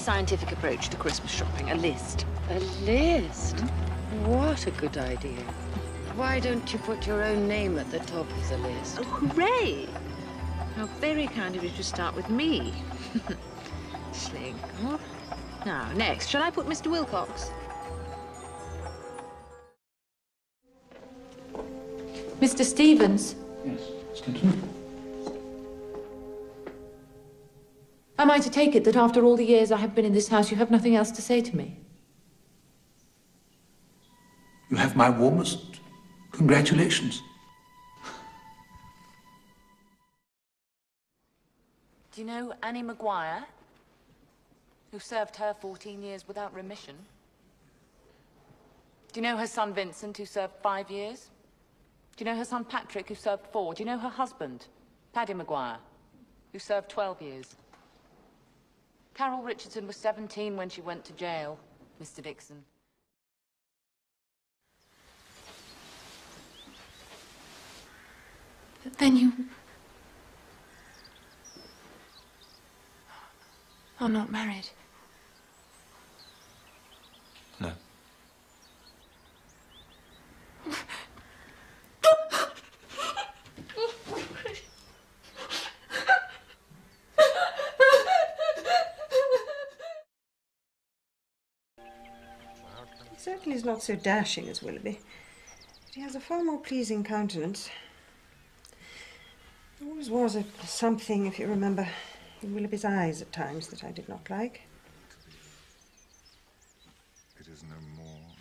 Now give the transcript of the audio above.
scientific approach to Christmas shopping, a list. A list? What a good idea. Why don't you put your own name at the top of the list? Oh, hooray! How very kind of you to start with me. Sling. Oh. Now, next, shall I put Mr. Wilcox? Mr. Stevens? Yes, Skinton. Am I to take it that after all the years I have been in this house, you have nothing else to say to me? You have my warmest congratulations. Do you know Annie Maguire, who served her 14 years without remission? Do you know her son Vincent, who served 5 years? Do you know her son Patrick, who served 4? Do you know her husband, Paddy Maguire, who served 12 years? Carol Richardson was 17 when she went to jail, Mr. Dixon. But then you are not married. No. He certainly is not so dashing as Willoughby, but he has a far more pleasing countenance. There always was a something, if you remember, in Willoughby's eyes at times that I did not like. It is no more